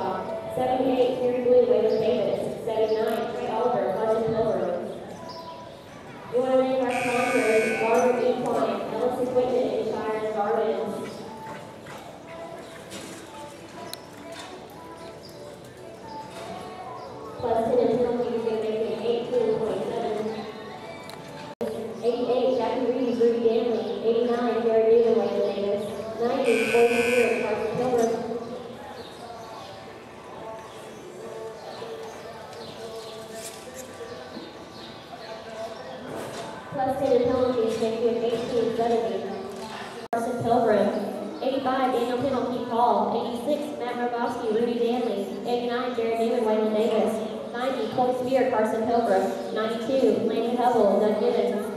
Utah. 78, Terry Blue, Waylon Davis. 79, Trey Oliver, Carson Pilgrim. We want to thank our sponsors, Garden Equine, Ellis Equipment, and Shire Gardens. Plus 10 and penalties, going to make it 18-27. 88, Jackie Reeves, Rudy Danley. 89, Jared Newman, Waylon Davis. 90, Gordon Stewart, Carson Pilgrim. Plus 10 and penalties, make it 18-70. Carson Pilgrim. 85, Daniel Pennell, Keith Hall. 86, Matt Rogowski, Rudy Danley. 89, Jared Newman, Waylon Davis. 90, Colt Spear, Carson Pilgrim. 92, Laney Hubble, Doug Gibbons.